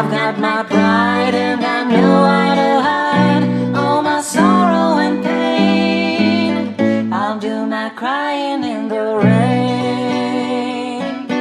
I've got my pride and I know how to hide all my sorrow and pain. I'll do my crying in the rain.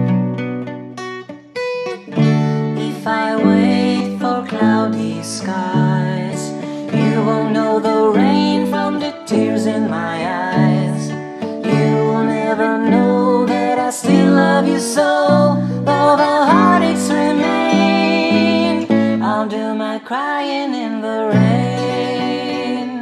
If I wait for cloudy skies, you won't know the rain from the tears in my eyes. You'll never know that I still love you so, though the heartaches remain. I'll do my crying in the rain.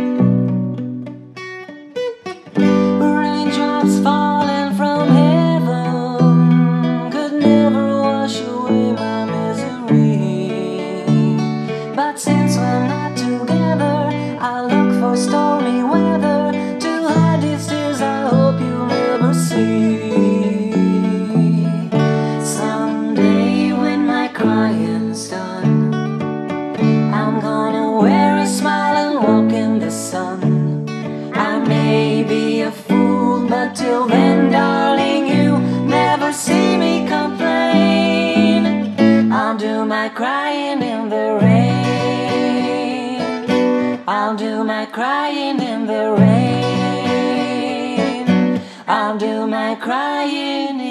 Raindrops falling from heaven could never wash away my misery, but since we're not together, I look for stormy weather to hide these tears I hope you'll never see. Someday when my crying's done, I'm gonna wear a smile and walk in the sun. I may be a fool, but till then, darling, you never see me complain. I'll do my crying in the rain. I'll do my crying in the rain. I'll do my crying